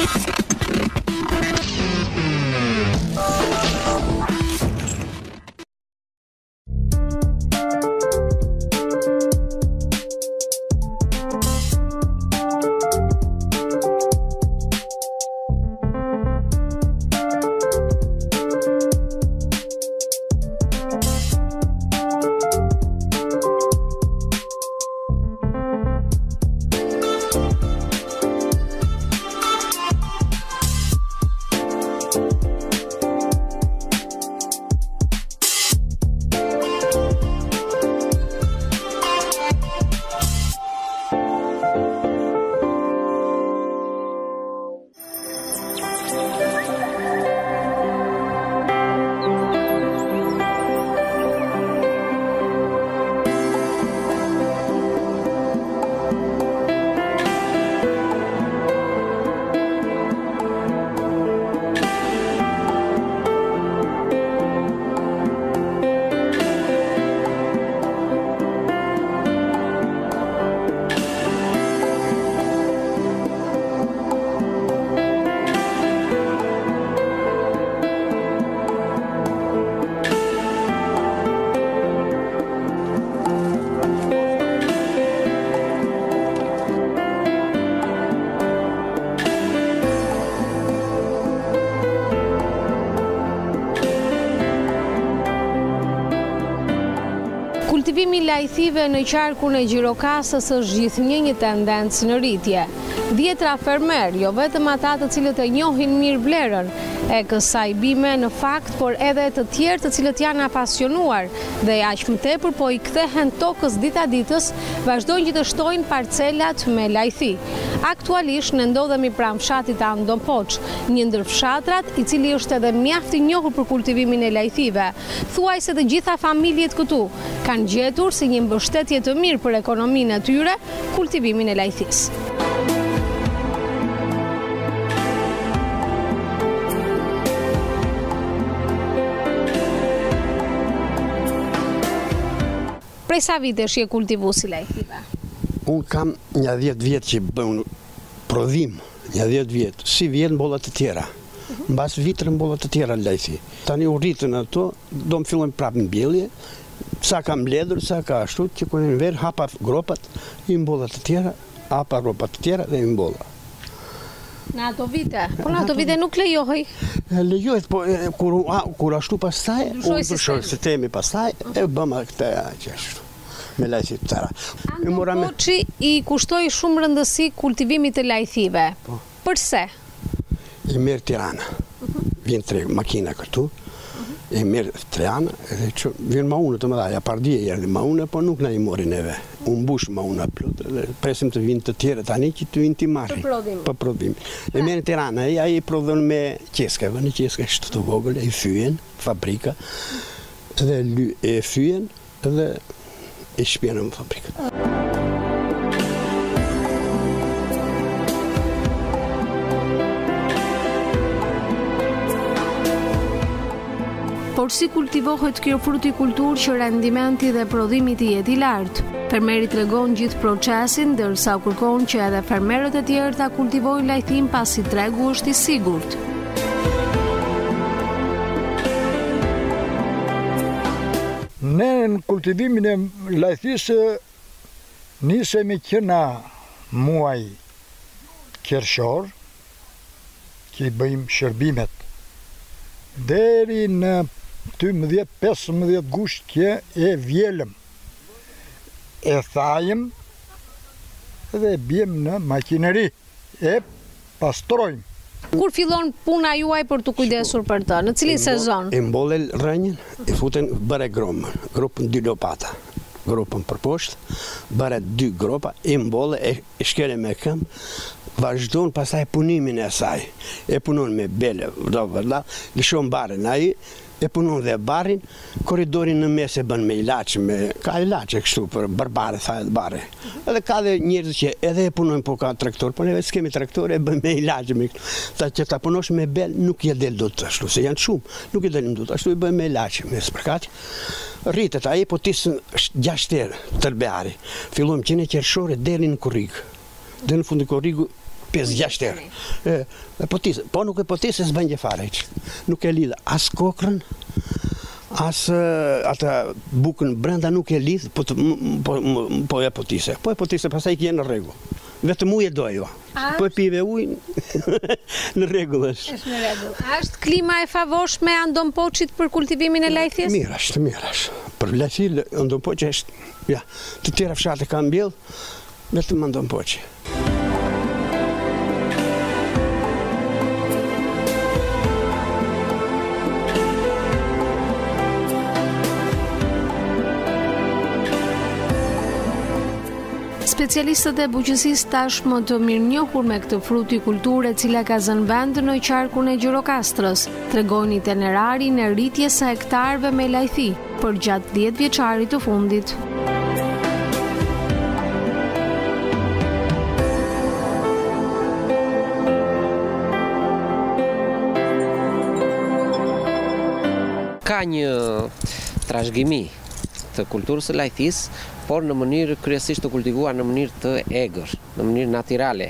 Kultivimi i lajthive në qarkun e Gjirokastës është gjithnjë një tendencë në rritje. Dhjetra fermer, jo vetëm ata të cilët e njohin mirë vlerën e kësaj bime në fakt, por edhe të tjerë të cilët janë apasionuar dhe aq më tepër po i kthehen tokës dita ditës, vazhdojnë që të shtojnë parcelat me lajthi. Aktualisht ne ndodhemi pranë fshatit Andon Poç, një ndër fshatrat i cili është edhe mjaft i njohur për kultivimin e lajthive. Thuajse të gjitha familjet këtu kanë gjetur si një mbështetje të mirë për ekonominë e tyre kultivimin e lajthisë. Prej sa vitesh je kultivuesi lajthive? Unë kam një 10 vjetë që bën prodhim, një 10 vjetë, si vjenë bollat të tjera. Në bas vitërën bollat të tjera lajthi. Tani u rritën ato, do më fillojnë prapë në bjellje, sa ka mbledhur, sa ka ashtu, që kërën verë, hapa gropat, i mbollat të tjera, hapa gropat të tjera dhe i mbolla. Në ato vite? Po në ato vite nuk lejohej? Lejohet, po kur ashtu pastaj, unë përshoj sistemi pastaj, e bëma këte qeshtu, me lajthi të tëra. Andon Poçi i kushtoi shumë rëndësi kultivimit të lajthive. Përse? I merë Tirana, vjen 3 makina këtu, i merë Tirana, edhe që vjen maune të mëdha, ja pardije erdhi maune, po nuk na i mori neve. Unë mbush mauna plot, presim të vinë të tjere tani që të vinë t'i marri. Për prodhim. E merë Tirana, ja i prodhon me qeska, në qeska shtë të vogël, e fyen, fabrika, dhe e fyen, dhe e shpjenën në fabrika. Por si kultivohet kjo frutikulturë që rendimenti dhe prodhimi i jetë i lartë? Fermeri tregon gjithë procesin, ndërsa u kërkon që edhe fermerët e tjerë ta kultivojnë lajthin pasi tregu është i sigurt. Ne në kultivimin e lajthisë nisemi që na muaj qershor, që i bëjmë shërbimet, deri në 12-15 gusht që e vjelëm, e thajëm dhe bjem në makineri, e pastrojmë. Kur fillon puna juaj për të kujdesur për të? Në cilin sezon? E mbolle rënjën, e futen bëre grupën 2 lopata, grupën për poshtë, bëre 2 gropa, e mbolle, e shkele me këmë, vazhdojnë pasaj punimin e saj. E punon me bele, lëshon barën aji, e punon dhe barin, koridorin në mes e bën me ilaqë, ka ilaqë kështu për barbare, thajt bare. Edhe ka dhe njerëz që edhe e punojnë po ka traktor, po neve s'kemi traktor, e bën me ilaqë. Ta që ta punosh me bel, nuk je del do të ashtu, se janë shumë, nuk je delim do të ashtu, i bën me ilaqë, me spërkati. Rritet aji, po tisën 6 herë tërbeari. Fillojmë qene qershore deri në korrigë. Dhe në fundi korrigu 5-6 herë. Po nuk e potisë s'bën gjë fare hiç. Nuk e lidh as kokrën, as ata bukën brenda nuk e lidh, po e potise. Po e potise, pastaj që në rregull. Vetëm ujë do ajo. Po e pive ujë, në rregull është. Është në rregull. A është klima e favorshme Andonpoçit për kultivimin e lajthis? Mirë është. Për lajthi Andonpoçi është, ja, të tjera fshate kanë mbjell, vetëm Andonpoçi. Specialistët e bujqësisë tashmë të mirënjohur me këtë frut i kulture e cila ka zënë vend në qarkun e Gjirokastrës, tregojnë itinerarin e rritjes së hektarëve me lajthi për gjatë 10 vjeçarit të fundit. Ka një trashëgimi të kulturës së lajthisë, por në mënyrë kryesisht të kultivuar në mënyrë të egër, në mënyrë natyrale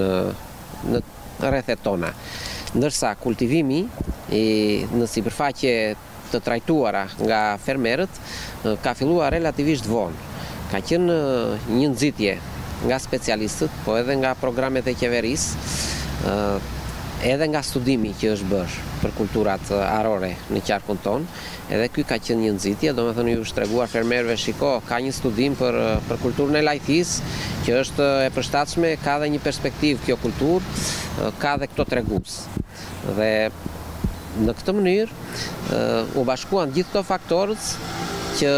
në rrethet tona. Ndërsa kultivimi në sipërfaqe të trajtuara nga fermerët ka filluar relativisht vonë. Ka qenë një nxitje nga specialistët, po edhe nga programet e qeverisë, edhe nga studimi që është bërë për kulturat arore në qarkun tonë, edhe ky ka qenë një nxitje, domethënë ju është treguar fermerëve, shiko, ka një studim për kulturën e lajthisë që është e përshtatshme, ka dhe një perspektivë kjo kulturë, ka dhe këto tregues. Dhe në këtë mënyrë u bashkuan gjithë këto faktorët që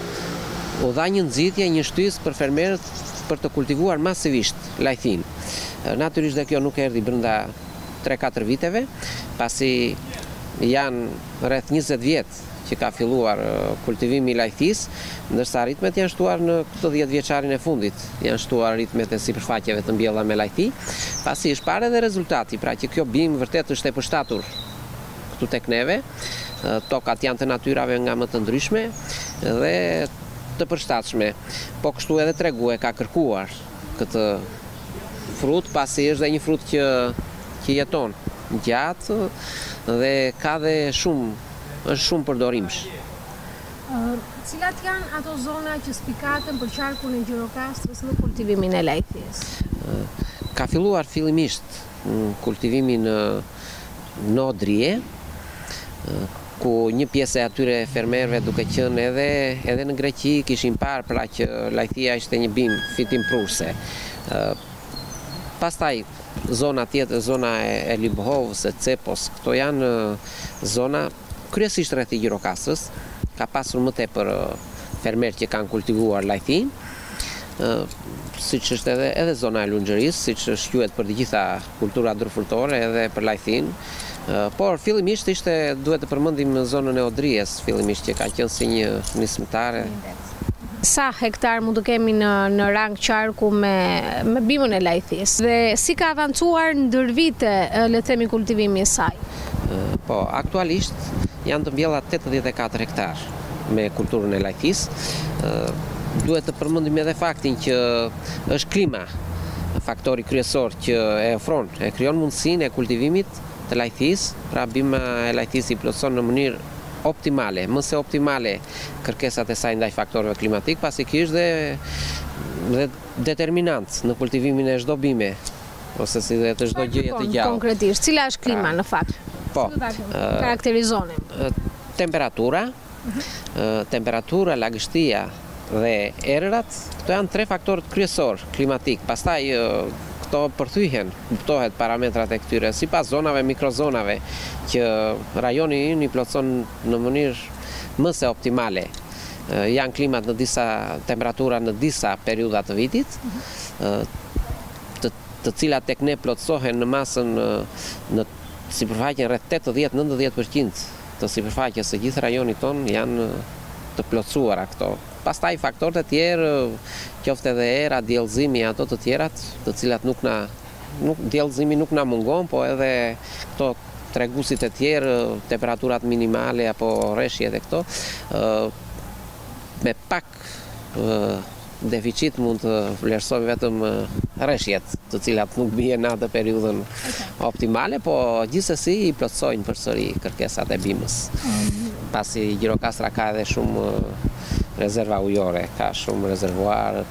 u dha një nxitje, një shtysë për fermerët për të kultivuar masivisht lajthin. Natyrisht dhe kjo nuk erdhi brenda 3-4 viteve, pasi janë rreth 20 vjet që ka filluar kultivimi i lajthisë, ndërsa ritmet janë shtuar në këtë 10 vjeçarin e fundit, janë shtuar ritmet e sipërfaqeve të mbjella me lajthi, pasi është parë edhe rezultati, pra që kjo bimë vërtet është e përshtatur këtu tek neve, tokat janë të natyrave nga më të ndryshme dhe të përshtatshme, po kështu edhe tregu e ka kërkuar këtë frut, pasi është dhe një frut që jeton gjatë dhe ka dhe është shumë përdorimsh. Cilat janë ato zona që spikaten për qarkun e Gjirokastrës në kultivimin e lajthisë? Ka filluar fillimisht kultivimi në Odrije, ku një pjesë e atyre fermerëve duke qenë edhe në Greqi kishin parë pra që lajthia ishte një bimë fitimprurse. Pastaj zona tjetër, zona e Libhovës, e Cepos, këto janë zona kryesisht rreth Gjirokastrës, ka pasur më tepër fermerë që kanë kultivuar lajthin, siç është edhe zona e Lunxherisë, siç është quhet për të gjitha kulturat ndërfurtore edhe për lajthin. Por fillimisht duhet të përmendim zonën e Odrijes, fillimisht që ka qenë si një nismëtare. Sa hektar mund të kemi në rang qarku me bimën e lajthisë dhe si ka avancuar ndër vite le të themi kultivimi i saj? Po, aktualisht janë të mbjella 84 hektar me kulturën e lajthisë. Duhet të përmendim edhe faktin që është klima faktori kryesor që e krijon mundësinë e kultivimit të lajthisë, pra bima e lajthisë i plotëson në mënyrë optimale, më se optimale kërkesat e saj ndaj faktorëve klimatik, pasi ky është dhe determinant në kultivimin e çdo bime, ose si dhe të çdo gjëje të gjallë. Konkretisht, cila është klima në fakt? Po, karakterizonin. Temperatura, lagështia dhe erërat, këto janë 3 faktorët kryesor klimatik. Pastaj këto përthyhen, kuptohet parametrat e këtyre, sipas zonave, mikrozonave, që rajoni ynë i plotëson në mënyrë më se optimale. Janë klimat në disa temperatura në disa periudha të vitit, të cilat tek ne plotësohen në masën në sipërfaqen rreth 80-90% të sipërfaqes së gjithë rajonit ton janë të plotësuara këto. Pastaj faktorët e tjerë, qoftë edhe era, diellëzimi, ato të tjerat, të cilat diellëzimi nuk na mungon, po edhe këto treguesit e tjerë, temperaturat minimale apo rreshjet e këto, me pak deficit mund të vlerësojmë vetëm rreshjet, të cilat nuk bien në atë periudhën optimale, po gjithsesi i plotësojnë përsëri kërkesat e bimës. Pasi Gjirokastra ka edhe shumë rezerva ujore, ka shumë rezervuar,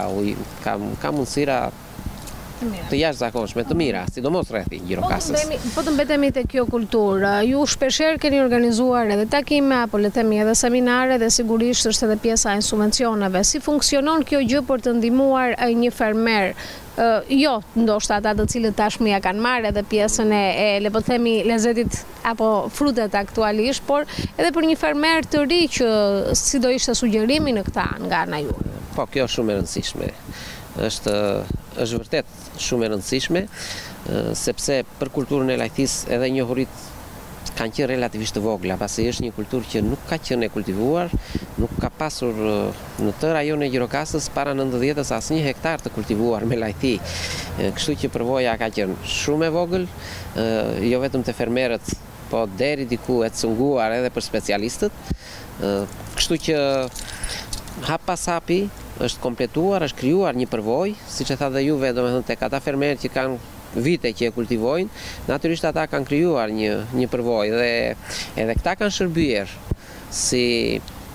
ka mundësira të jashtëzakonshme, të mira, sidomos rreth Gjirokastrës. Po të mbetemi te kjo kulturë, ju shpeshherë keni organizuar edhe takime, apo le të themi edhe seminare, dhe sigurisht është edhe pjesa e subvencioneve. Si funksionon kjo gjë për të ndihmuar një fermer? Jo, ndoshta ata të cilët tashmë ja kanë marrë edhe pjesën e le të themi lezetit apo frutet aktualisht, por edhe për një fermer të ri që si do ishte sugjerimi në këta nga ana juaj. Po, kjo është shumë e rëndësishme. Është vërtet shumë e rëndësishme, sepse për kulturën e lajthisë edhe njohuritë kanë qenë relativisht të vogla, pasi është një kulturë që nuk ka qenë e kultivuar, nuk ka pasur në të rajonin e Gjirokastrës para 90-s asnjë hektar të kultivuar me lajthi. Kështu që përvoja ka qenë shumë e vogël, jo vetëm te fermerët, po deri diku e cunguar edhe për specialistët. Kështu që hap pas hapi është kompletuar, është krijuar një përvojë, siç e tha dhe juve, domethënë tek ata fermerë që kanë vite që e kultivojnë, natyrisht ata kanë krijuar një përvojë dhe edhe këta kanë shërbyer si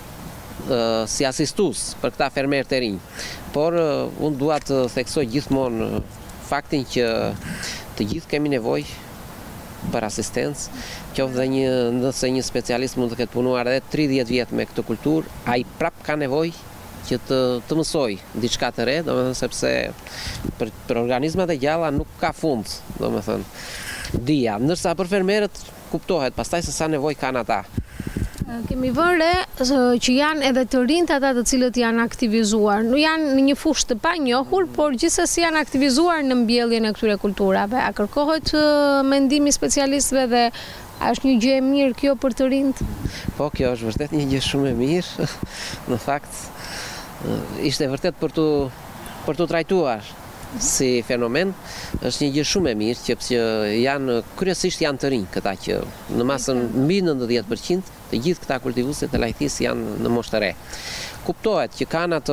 asistues për këta fermerë të rinj. Por unë dua të theksoj gjithmonë faktin që të gjithë kemi nevojë për asistencë, qoftë nëse një specialist mund të ketë punuar edhe 30 vjet me këtë kulturë, ai prap ka nevojë që të mësoj diçka të re, domethënë sepse për organizmat e gjalla nuk ka fund, domethënë dija, ndërsa për fermerët kuptohet pastaj se sa nevojë kanë ata. Kemi vënë që janë edhe të rinjt ata të cilët janë aktivizuar. Nuk janë në një fushë të panjohur, por gjithsesi janë aktivizuar në mbjelljen e këtyre kulturave. A kërkohet mendimi specialistëve dhe a është një gjë e mirë kjo për të rinjt? Po, kjo është vërtet një gjë shumë e mirë. Në fakt, ishte vërtet për të trajtuar si fenomen, është një gjë shumë e mirë, që kryesisht janë të rinj këta që në masën mbi 90% të gjithë këta kultivuesit të lajthisë janë në moshë të re. Kuptohet që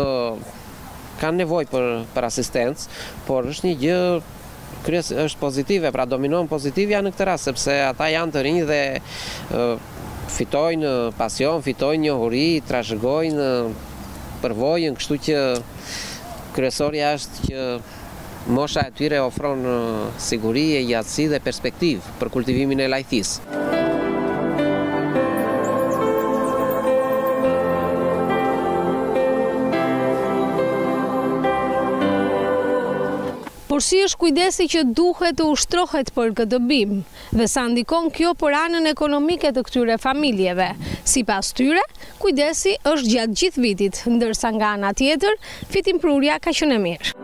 kanë nevojë për asistencë, por është një gjë është pozitive, pra dominon pozitivja në këtë rast, sepse ata janë të rinj dhe fitojnë pasion, fitojnë njohuri, trashëgojnë përvojën, kështu që kryesorja është që mosha e tyre ofron siguri, gjatësi dhe perspektivë për kultivimin e lajthisë. Por si është kujdesi që duhet të ushtrohet për këtë bimë dhe sa ndikon kjo për anën ekonomike të këtyre familjeve. Sipas tyre, kujdesi është gjatë gjithë vitit, ndërsa nga ana tjetër, fitimprurja ka qenë e mirë.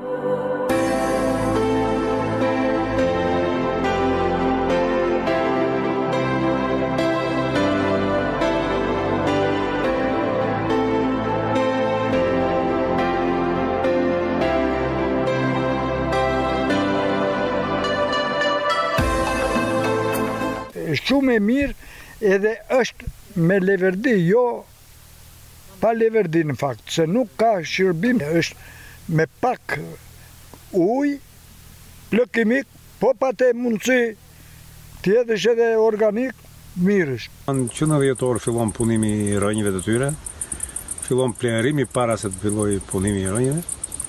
Shumë e mirë edhe është me leverdi, jo pa leverdi në fakt, se nuk ka shërbim, është me pak ujë, plëk kimik, po pa të mundësi tjetësh edhe organik, mirësh. Në 90 orë fillon punimi i rënjëve të tyre, fillon plenërimi para se të filloj punimi i rënjëve,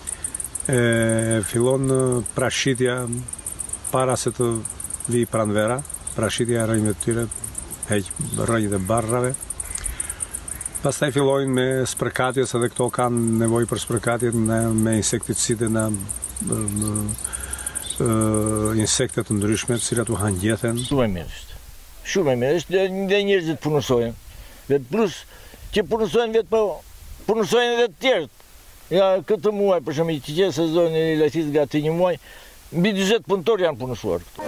fillon prashitja para se të vi pranvera, prashitja e rënjëve të tyre, heq rënjët e barrave. Pastaj fillojnë me spërkatjes, edhe këto kanë nevojë për spërkatjet me insekticide në insektet të ndryshme, të cilat u hanë gjethen. Shumë e mirë është. Shumë e mirë është dhe njerëzit punësojnë. Dhe plus që punësojnë vetë, po punësojnë edhe të tjerët. Ja, këtë muaj, për shembull, që qenë sezoni i lajthisë gati një muaj, mbi 40 punëtor janë punësuar këtu.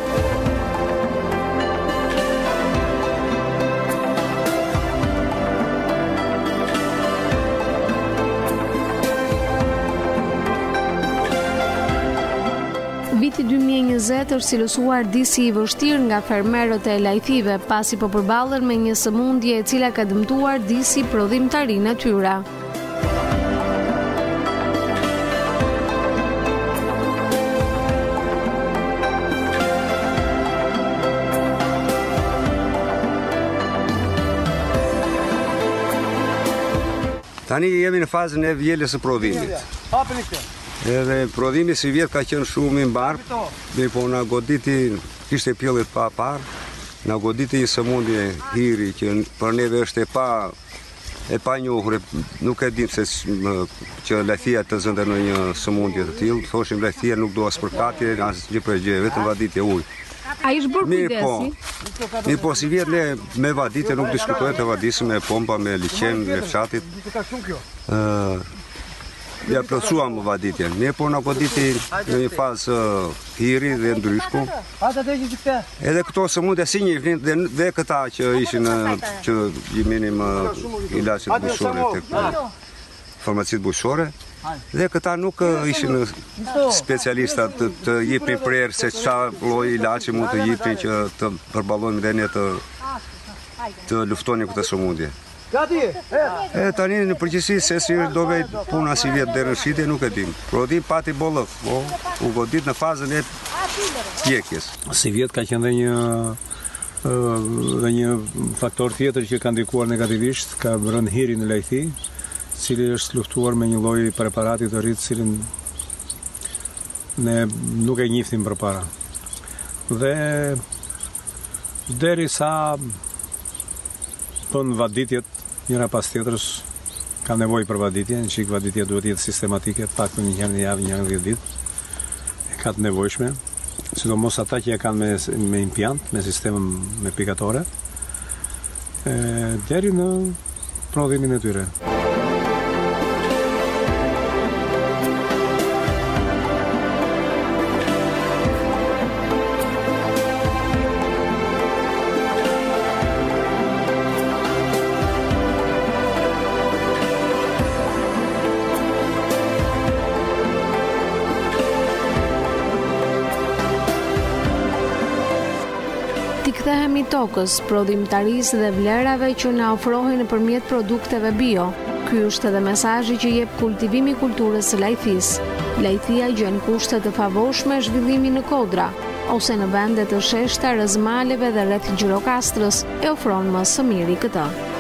Viti 2020 është cilësuar disi i vështirë nga fermerët e lajthive, pasi po përballen me një sëmundje e cila ka dëmtuar disi prodhimtarinë e tyre. Tani jemi në fazën e vjeljes së prodhimit. Edhe prodhimi si vjet ka qenë shumë i mbarë, po na goditi, kishte pjellit pa parë, na goditi një sëmundje hiri që për neve është e pa njohur, nuk e dim se që lajthia të zënde në një sëmundje të tillë, thoshim lajthia nuk do as përkatje, as gjë për gjë, vetëm vaditje ujë. A ish bërë kujdesi? Mirë po, si vjetë ne me vaditje nuk diskutojnë të vadisim me pompa, me liqen, me fshatit. Ja plotësuam vaditje. Mirë po, na goditi në një fazë hiri dhe ndryshku. Edhe këto sëmundje si njihnin dhe këta që ishin që i minim ilaçet bujqësore tek farmacitë bujqësore. Dhe këta nuk ishin specialista të jepnin prerë se çfarë lloj ilaçi mund të jepnin që të përballojmë dhe ne të luftonin këtë sëmundje. Tani në përgjithësi se si do vej puna si vjet deri në shitje nuk e dim. Prodhim pati bollëk, u godit në fazën e pjekjes. Si vjet ka qenë dhe një faktor tjetër që ka ndikuar negativisht, ka rënë hiri në lajthi, cili është luftuar me një lloj preparati të ri, cilin ne nuk e njihnim përpara. Dhe derisa bën vaditjet njëra pas tjetrës, ka nevojë për vaditje, në çik vaditja duhet jetë sistematike, pak një herë në javë, një herë në 10 ditë. E ka të nevojshme, sidomos ata që e kanë me impiant, me sistemën me pikatore, deri në prodhimin e tyre. Kthehemi tokës, prodhimtarisë dhe vlerave që na ofrohen nëpërmjet produkteve bio. Ky është edhe mesazhi që jep kultivimi i kulturës së lajthisë. Lajthia gjen kushte të favorshme zhvillimi në kodra, ose në vende të sheshta rreth maleve dhe rreth Gjirokastrës e ofron më së miri këtë.